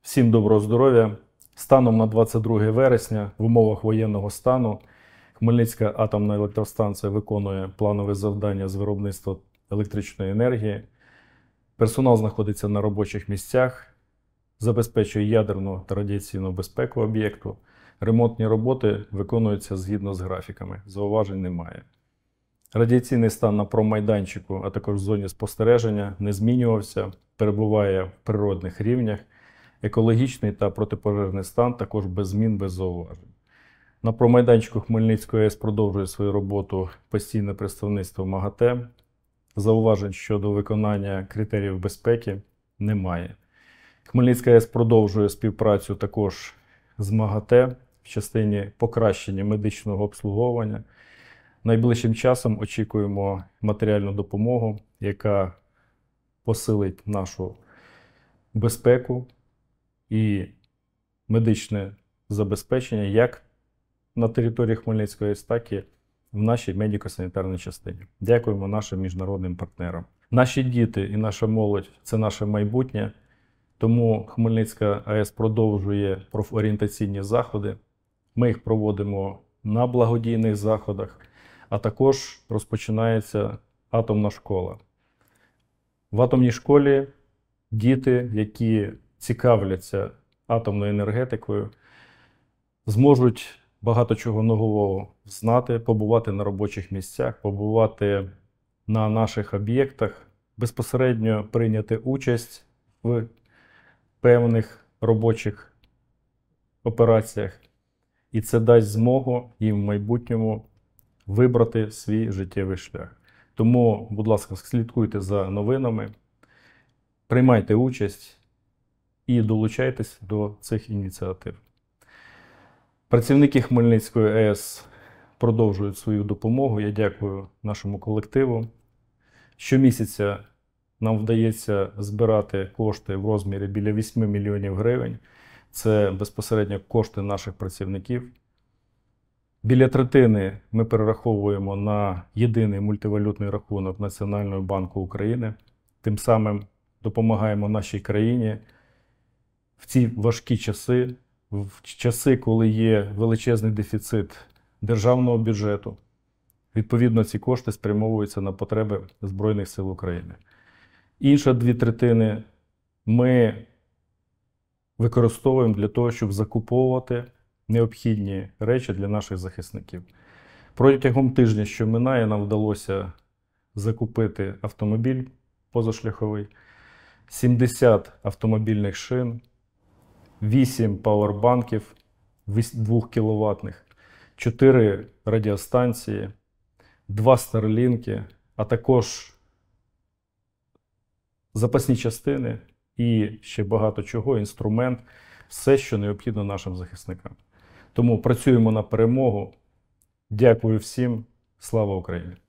Всім доброго здоров'я! Станом на 22 вересня в умовах воєнного стану Хмельницька атомна електростанція виконує планове завдання з виробництва електричної енергії. Персонал знаходиться на робочих місцях, забезпечує ядерну та радіаційну безпеку об'єкту. Ремонтні роботи виконуються згідно з графіками, зауважень немає. Радіаційний стан на промайданчику, а також в зоні спостереження не змінювався, перебуває в природних рівнях. Екологічний та протипожежний стан також без змін, без зауважень. На промайданчику Хмельницької АЕС продовжує свою роботу постійне представництво МАГАТЕ. Зауважень щодо виконання критеріїв безпеки немає. Хмельницька АЕС продовжує співпрацю також з МАГАТЕ в частині покращення медичного обслуговування. Найближчим часом очікуємо матеріальну допомогу, яка посилить нашу безпеку і медичне забезпечення як на території Хмельницької АЕС, так і в нашій медико-санітарній частині. Дякуємо нашим міжнародним партнерам. Наші діти і наша молодь – це наше майбутнє, тому Хмельницька АЕС продовжує профорієнтаційні заходи. Ми їх проводимо на благодійних заходах, а також розпочинається атомна школа. В атомній школі діти, які цікавляться атомною енергетикою, зможуть багато чого нового знати, побувати на робочих місцях, побувати на наших об'єктах, безпосередньо прийняти участь в певних робочих операціях. І це дасть змогу їм в майбутньому вибрати свій життєвий шлях. Тому, будь ласка, слідкуйте за новинами, приймайте участь і долучайтесь до цих ініціатив. Працівники Хмельницької АЕС продовжують свою допомогу. Я дякую нашому колективу. Щомісяця нам вдається збирати кошти в розмірі біля 8 мільйонів гривень. Це безпосередньо кошти наших працівників. Біля третини ми перераховуємо на єдиний мультивалютний рахунок Національного банку України. Тим самим допомагаємо нашій країні в ці важкі часи, в часи, коли є величезний дефіцит державного бюджету. Відповідно, ці кошти спрямовуються на потреби Збройних сил України. Інші 2/3 ми використовуємо для того, щоб закуповувати необхідні речі для наших захисників. Протягом тижня, що минає, нам вдалося закупити автомобіль позашляховий, 70 автомобільних шин, 8 пауербанків 2 кВт, 4 радіостанції, 2 старлінки, а також запасні частини і ще багато чого, інструмент, все, що необхідно нашим захисникам. Тому працюємо на перемогу. Дякую всім. Слава Україні!